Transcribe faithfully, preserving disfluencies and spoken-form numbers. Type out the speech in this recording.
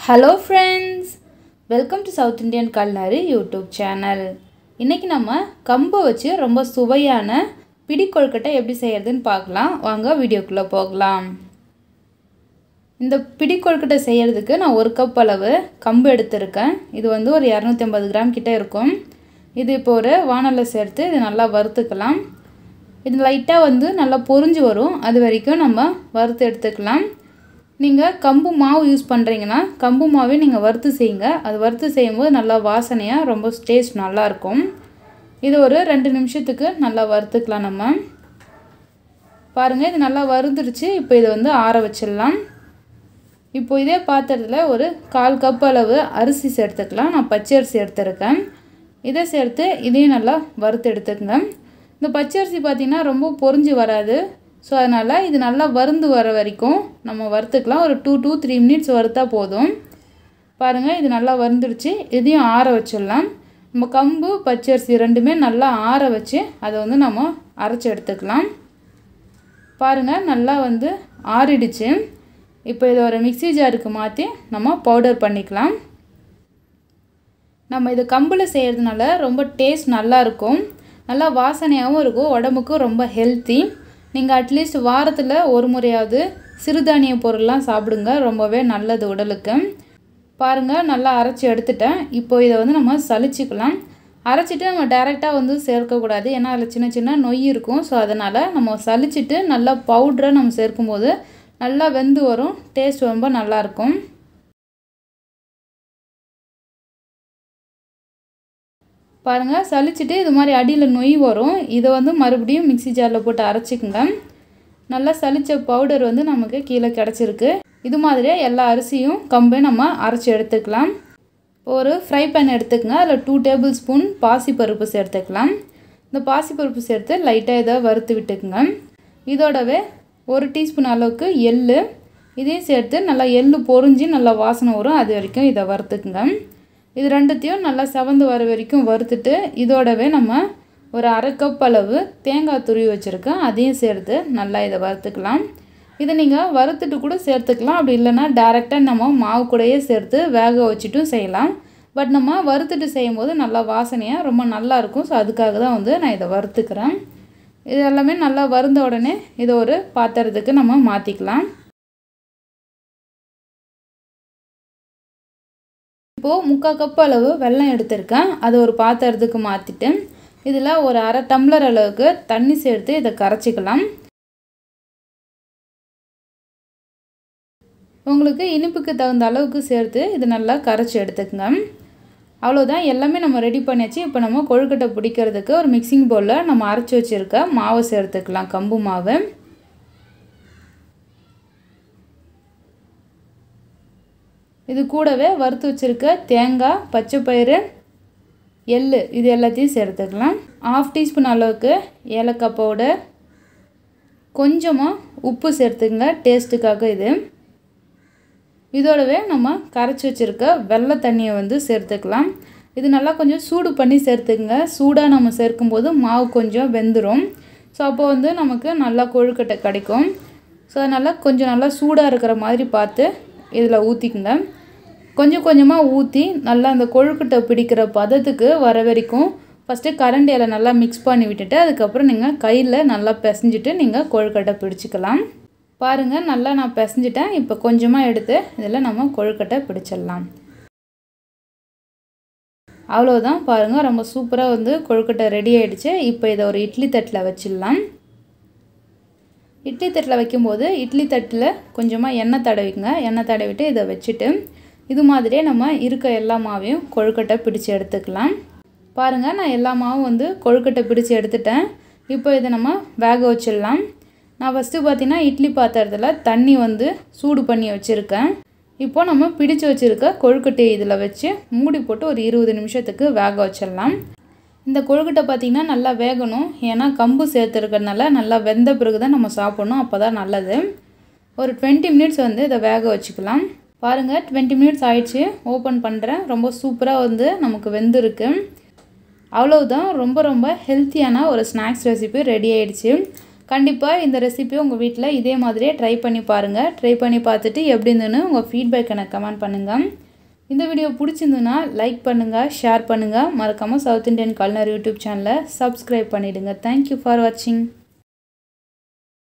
Hello friends, welcome to South Indian Culinary YouTube channel. இன்னைக்கு நம்ம கம்பு வச்சு ரொம்ப சுவையான பிடி கொழுக்கட்டை எப்படி செய்யறதுன்னு பார்க்கலாம். வாங்க வீடியோக்குள்ள போகலாம். இந்த பிடி கொழுக்கட்டை செய்யறதுக்கு நான் ஒரு கப் அளவு கம்பு எடுத்துர்க்கேன். இது வந்து ஒரு இருநூற்று ஐம்பது கிராம் கிட்ட இருக்கும். இது இப்போ ஒரு வாணல்ல சேர்த்து இது நல்லா வறுத்துக்கலாம். இது லைட்டா வந்து நல்லா பொரிஞ்சு வரும். அது வரைக்கும் நம்ம வறுத்து எடுத்துக்கலாம். நீங்கள் கம்பு மாவு யூஸ் பண்ணுறீங்கன்னா கம்பு மாவே நீங்கள் வறுத்து செய்யுங்க. அது வறுத்து செய்யும்போது நல்லா வாசனையாக ரொம்ப டேஸ்ட் நல்லாயிருக்கும். இது ஒரு ரெண்டு நிமிஷத்துக்கு நல்லா வறுத்துக்கலாம். நம்ம பாருங்கள், இது நல்லா வறுந்துருச்சு. இப்போ இதை வந்து ஆற வச்சிடலாம். இப்போ இதே பாத்திரத்தில் ஒரு கால் கப் அளவு அரிசி சேர்த்துக்கலாம். நான் பச்சை அரிசி எடுத்துருக்கேன். இதை சேர்த்து இதையும் நல்லா வறுத்து எடுத்துக்கங்க. இந்த பச்சை அரிசி பார்த்திங்கன்னா ரொம்ப பொரிஞ்சு வராது. ஸோ அதனால் இது நல்லா வறுந்து வர வரைக்கும் நம்ம வறுத்துக்கலாம். ஒரு டூ டூ த்ரீ மினிட்ஸ் வறுத்தா போதும். பாருங்கள், இது நல்லா வறுந்துடுச்சு. இதையும் ஆற வச்சிடலாம். நம்ம கம்பு பச்சரிசி ரெண்டுமே நல்லா ஆற வச்சு அதை வந்து நம்ம அரைச்சி எடுத்துக்கலாம். பாருங்கள், நல்லா வந்து ஆறிடுச்சு. இப்போ இதை ஒரு மிக்ஸி ஜாருக்கு மாற்றி நம்ம பவுடர் பண்ணிக்கலாம். நம்ம இது கம்பில் செய்கிறதுனால ரொம்ப டேஸ்ட் நல்லாயிருக்கும். நல்லா வாசனையாகவும் இருக்கும். உடம்புக்கும் ரொம்ப ஹெல்த்தி. நீங்கள் அட்லீஸ்ட் வாரத்தில் ஒரு முறையாவது சிறுதானிய பொருள்லாம் சாப்பிடுங்க. ரொம்பவே நல்லது உடலுக்கு. பாருங்கள், நல்லா அரைச்சி எடுத்துட்டேன். இப்போ இதை வந்து நம்ம சலிச்சிக்கலாம். அரைச்சிட்டு நம்ம டைரெக்டாக வந்து சேர்க்கக்கூடாது. ஏன்னா அதில் சின்ன சின்ன நொய் இருக்கும். ஸோ அதனால் நம்ம சலிச்சிட்டு நல்லா பவுட்ரை நம்ம சேர்க்கும்போது நல்லா வெந்து வரும். டேஸ்ட் ரொம்ப நல்லாயிருக்கும். பாருங்கள், சலிச்சிட்டு இது மாதிரி அடியில் நொய் வரும். இதை வந்து மறுபடியும் மிக்ஸி ஜாரில் போட்டு அரைச்சிக்கோங்க. நல்லா சலித்த பவுடர் வந்து நமக்கு கீழே கிடச்சிருக்கு. இது மாதிரியே எல்லா அரிசியும் கம்பையும் நம்ம அரைச்சி எடுத்துக்கலாம். ஒரு ஃப்ரை பேன் எடுத்துக்கங்க. அதில் டூ டேபிள் ஸ்பூன் பாசிப்பருப்பு சேர்த்துக்கலாம். இந்த பாசிப்பருப்பு சேர்த்து லைட்டாக இதை வறுத்து விட்டுக்குங்க. இதோடவே ஒரு டீஸ்பூன் அளவுக்கு எள், இதையும் சேர்த்து நல்லா எள் பொரிஞ்சு நல்லா வாசனை வரும். அது வரைக்கும் இதை வறுத்துக்குங்க. இது ரெண்டுத்தையும் நல்லா செவந்து வர வரைக்கும் வறுத்துட்டு இதோடவே நம்ம ஒரு அரை கப் அளவு தேங்காய் துருவி வச்சுருக்கேன். அதையும் சேர்த்து நல்லா இதை வறுத்துக்கலாம். இதை நீங்கள் வறுத்துட்டு கூட சேர்த்துக்கலாம். அப்படி இல்லைன்னா டேரெக்டாக நம்ம மாவு கூடயே சேர்த்து வேக வச்சுட்டும் செய்யலாம். பட் நம்ம வறுத்துட்டு செய்யும்போது நல்லா வாசனையாக ரொம்ப நல்லாயிருக்கும். ஸோ அதுக்காக தான் வந்து நான் இதை வறுத்துக்கிறேன். இது எல்லாமே நல்லா வறுந்த உடனே இதை ஒரு பாத்திரத்துக்கு நம்ம மாற்றிக்கலாம். இப்போது முக்கால் கப் அளவு வெல்லம் எடுத்திருக்கேன். அதை ஒரு பாத்திரத்துக்கு மாற்றிட்டு இதில் ஒரு அரை டம்ளர் அளவுக்கு தண்ணி சேர்த்து இதை கரைச்சிக்கலாம். உங்களுக்கு இனிப்புக்கு தகுந்த அளவுக்கு சேர்த்து இது நல்லா கரைச்சி எடுத்துக்கங்க. அவ்வளோதான், எல்லாமே நம்ம ரெடி பண்ணியாச்சு. இப்போ நம்ம கொழுக்கட்டை பிடிக்கிறதுக்கு ஒரு மிக்சிங் பவுலில் நம்ம அரைச்சி வச்சுருக்க மாவை சேர்த்துக்கலாம். கம்பு மாவு இது கூடவே வறுத்து வச்சுருக்க தேங்காய், பச்சை பயிறு, எள் இது எல்லாத்தையும் சேர்த்துக்கலாம். ஆஃப் டீஸ்பூன் அளவுக்கு ஏலக்காய் பவுடர், கொஞ்சமாக உப்பு சேர்த்துக்கங்க டேஸ்ட்டுக்காக. இது இதோடவே நம்ம கரைச்சி வச்சுருக்க வெள்ளை தண்ணியை வந்து சேர்த்துக்கலாம். இது நல்லா கொஞ்சம் சூடு பண்ணி சேர்த்துக்குங்க. சூடாக நம்ம சேர்க்கும்போது மாவு கொஞ்சம் வெந்துடும். ஸோ அப்போ வந்து நமக்கு நல்லா கொழுக்கட்டை கிடைக்கும். ஸோ அதனால் கொஞ்சம் நல்லா சூடாக இருக்கிற மாதிரி பார்த்து இதில் ஊற்றிக்குங்க. கொஞ்சம் கொஞ்சமாக ஊற்றி நல்லா அந்த கொழுக்கட்டை பிடிக்கிற பதத்துக்கு வர வரைக்கும் ஃபஸ்ட்டு கரண்டியில் நல்லா மிக்ஸ் பண்ணி விட்டுட்டு அதுக்கப்புறம் நீங்கள் கையில் நல்லா பிசைஞ்சிட்டு நீங்கள் கொழுக்கட்டை பிடிச்சிக்கலாம். பாருங்கள், நல்லா நான் பிசைஞ்சிட்டேன். இப்போ கொஞ்சமாக எடுத்து இதில் நம்ம கொழுக்கட்டை பிடிச்சிடலாம். அவ்வளோதான், பாருங்கள், ரொம்ப சூப்பராக வந்து கொழுக்கட்டை ரெடி ஆகிடுச்சு. இப்போ இதை ஒரு இட்லி தட்டில் வச்சிடலாம். இட்லி தட்டில் வைக்கும்போது இட்லி தட்டில் கொஞ்சமாக எண்ணெய் தடவிங்க. எண்ணெய் தடவிட்டு இதை வச்சுட்டு இது மாதிரியே நம்ம இருக்க எல்லா மாவையும் கொழுக்கட்டை பிடிச்சி எடுத்துக்கலாம். பாருங்கள், நான் எல்லா மாவும் வந்து கொழுக்கட்டை பிடிச்சி எடுத்துட்டேன். இப்போ இதை நம்ம வேக வச்சிடலாம். நான் ஃபஸ்ட்டு பார்த்திங்கன்னா இட்லி பாத்திரத்தில் தண்ணி வந்து சூடு பண்ணி வச்சுருக்கேன். இப்போ நம்ம பிடிச்சி வச்சுருக்க கொழுக்கட்டையை இதில் வச்சு மூடி போட்டு ஒரு இருபது நிமிஷத்துக்கு வேக வச்சிடலாம். இந்த கொழுக்கட்டை பார்த்திங்கன்னா நல்லா வேகணும். ஏன்னா கம்பு சேர்த்துருக்கிறதுனால நல்லா வெந்த பிறகு தான் நம்ம சாப்பிட்ணும். அப்போ தான் நல்லது. ஒரு டுவெண்ட்டி மினிட்ஸ் வந்து இதை வேக வச்சுக்கலாம். பாருங்கள், டுவெண்ட்டி மினிட்ஸ் ஆயிடுச்சு. ஓப்பன் பண்ணுறேன். ரொம்ப சூப்பராக வந்து நமக்கு வெந்திருக்கு. அவ்வளோதான், ரொம்ப ரொம்ப ஹெல்த்தியான ஒரு ஸ்நாக்ஸ் ரெசிபி ரெடி ஆகிடுச்சு. கண்டிப்பாக இந்த ரெசிபியை உங்கள் வீட்டில் இதே மாதிரியே ட்ரை பண்ணி பாருங்கள். ட்ரை பண்ணி பார்த்துட்டு எப்படி இருந்துன்னு உங்கள் ஃபீட்பேக் எனக்கு கமெண்ட் பண்ணுங்கள். இந்த வீடியோ பிடிச்சிருந்துன்னா லைக் பண்ணுங்கள், ஷேர் பண்ணுங்கள். மறக்காமல் சவுத் இண்டியன் culinary யூடியூப் சேனலை சப்ஸ்கிரைப் பண்ணிவிடுங்க. தேங்க்யூ ஃபார் வாட்சிங்.